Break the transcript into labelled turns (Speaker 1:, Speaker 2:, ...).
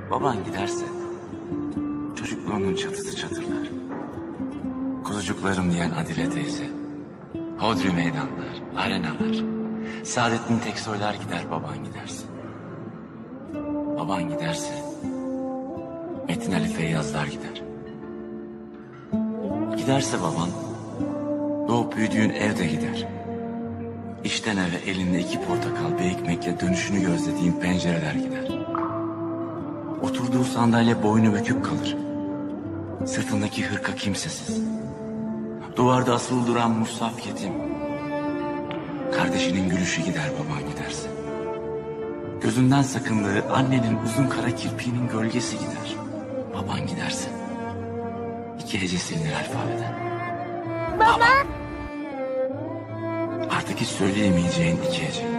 Speaker 1: Baban giderse çocukluğunun çatısı çatırlar. Kuzucuklarım diyen Adile teyze, hodri meydanlar, arenalar, Saadettin Teksoylar gider baban giderse. Baban giderse Metin Ali Feyyazlar gider. Giderse baban doğup büyüdüğün evde gider. İşten eve elinde 2 portakal bir ekmekle dönüşünü gözlediğin pencereler gider. Oturduğu sandalye boynu bükük kalır. Sırtındaki hırka kimsesiz. Duvarda asılı duran mushaf yetim. Kardeşinin gülüşü gider baban giderse. Gözünden sakındığı annenin uzun kara kirpiğinin gölgesi gider. Baban giderse. 2 hece silinir alfabeden.
Speaker 2: Baba.
Speaker 1: Artık hiç söyleyemeyeceğin 2 hece.